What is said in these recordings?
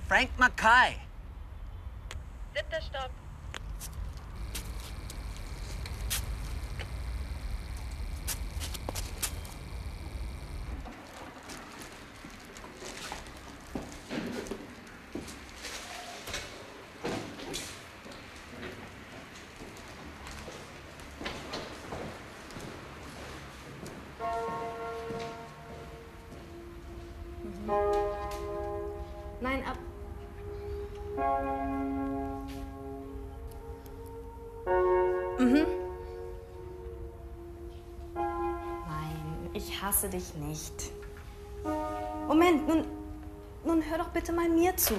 Frank Mackay. 7. Stock. Nein, ab. Mhm. Nein, ich hasse dich nicht. Moment, nun hör doch bitte mal mir zu.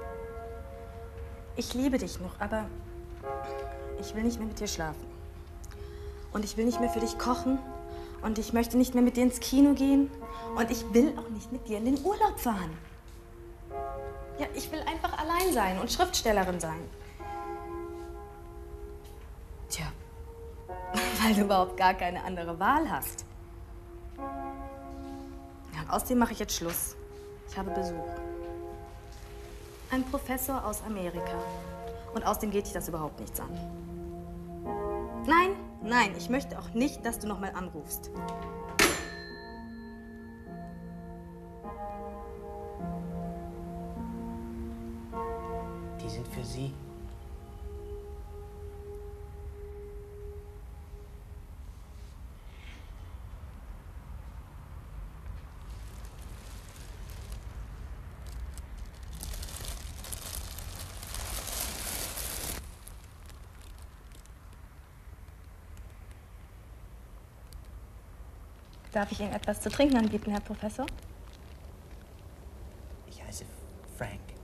Ich liebe dich noch, aber ich will nicht mehr mit dir schlafen. Und ich will nicht mehr für dich kochen. Und ich möchte nicht mehr mit dir ins Kino gehen. Und ich will auch nicht mit dir in den Urlaub fahren. Ja, ich will einfach allein sein und Schriftstellerin sein. Tja, weil du überhaupt gar keine andere Wahl hast. Ja, und außerdem mache ich jetzt Schluss. Ich habe Besuch. Ein Professor aus Amerika. Und außerdem geht dich das überhaupt nichts an. Nein, nein, ich möchte auch nicht, dass du noch mal anrufst. Die sind für Sie. Darf ich Ihnen etwas zu trinken anbieten, Herr Professor? Ich heiße Frank.